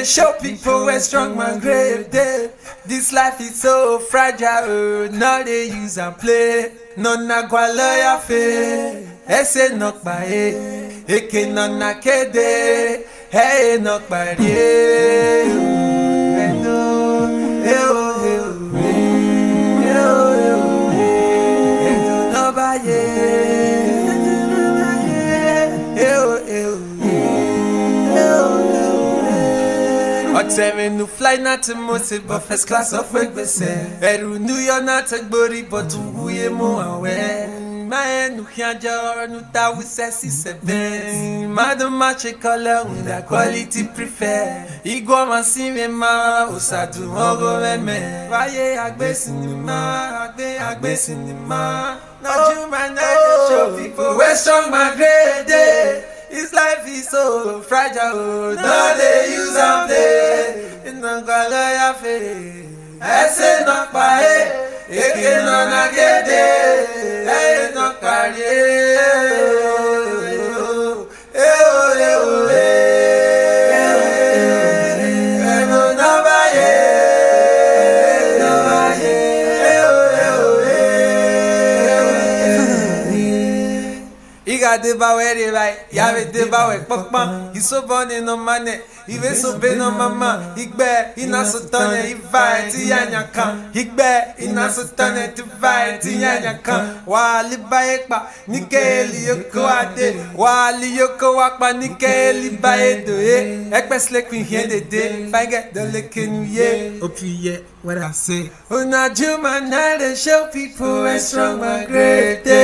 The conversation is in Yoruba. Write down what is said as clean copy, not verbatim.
show people where strong man grave day. This life is so fragile, now they use and play. Non na gwa lawyer fe, ese nok ba e, eke non na kede, hey nok ba re. Oteme nu fly na te mose but first class of work bese. Eru nu yo na te body but uye mo awe. Ma nu hianja nu ta we sexy seven. Madam match color with a quality prefer. Igwa masime ma osadu ogo me. Vaye agbe sinima, agbe sinima. Not you man I show people where strong my grade day. His life is so fragile, no they use and play. In the galaya fe, I say not by it, it cannot get it, I not carry. Deba where right, yave deba we pokpan. He so born in no money, he ve so be no mama. Igbe ina so tone, he fight yanya kan. Igbe ina so tone, to fight yanya kan. Wali baekpa, nikeli yoko ade. Wali yoko wakpa, nikeli baedo ye. Ekpe slek we here the day, I get the licking ye. Opi ye, what I say. Una juma na they show people where strong my great day.